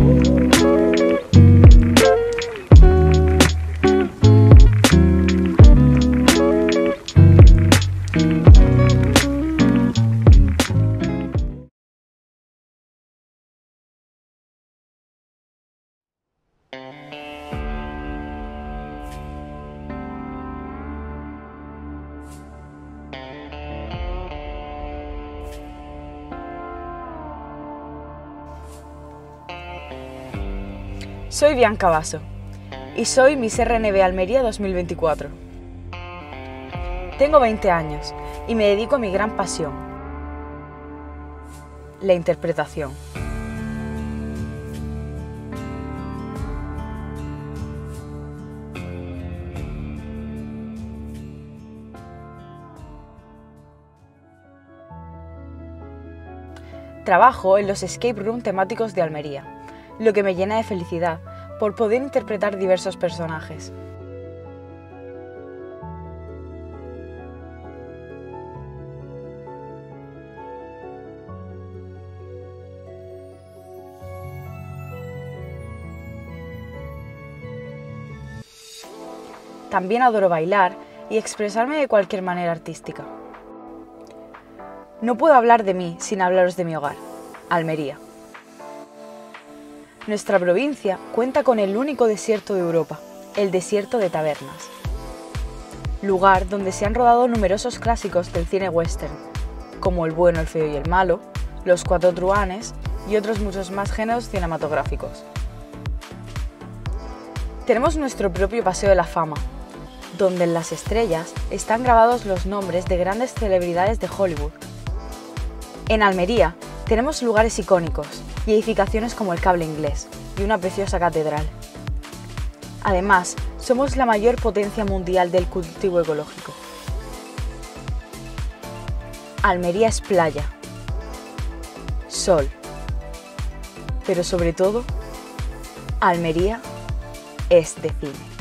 Soy Bianca Basso y soy Miss RNB Almería 2024. Tengo 20 años y me dedico a mi gran pasión, la interpretación. Trabajo en los escape room temáticos de Almería, lo que me llena de felicidad por poder interpretar diversos personajes. También adoro bailar y expresarme de cualquier manera artística. No puedo hablar de mí sin hablaros de mi hogar, Almería. Nuestra provincia cuenta con el único desierto de Europa, el desierto de Tabernas, lugar donde se han rodado numerosos clásicos del cine western, como El bueno, el feo y el malo, Los cuatro truhanes y otros muchos más géneros cinematográficos. Tenemos nuestro propio Paseo de la Fama, donde en las estrellas están grabados los nombres de grandes celebridades de Hollywood. En Almería tenemos lugares icónicos y edificaciones como el Cable Inglés y una preciosa catedral. Además, somos la mayor potencia mundial del cultivo ecológico. Almería es playa, sol, pero sobre todo, Almería es de cine.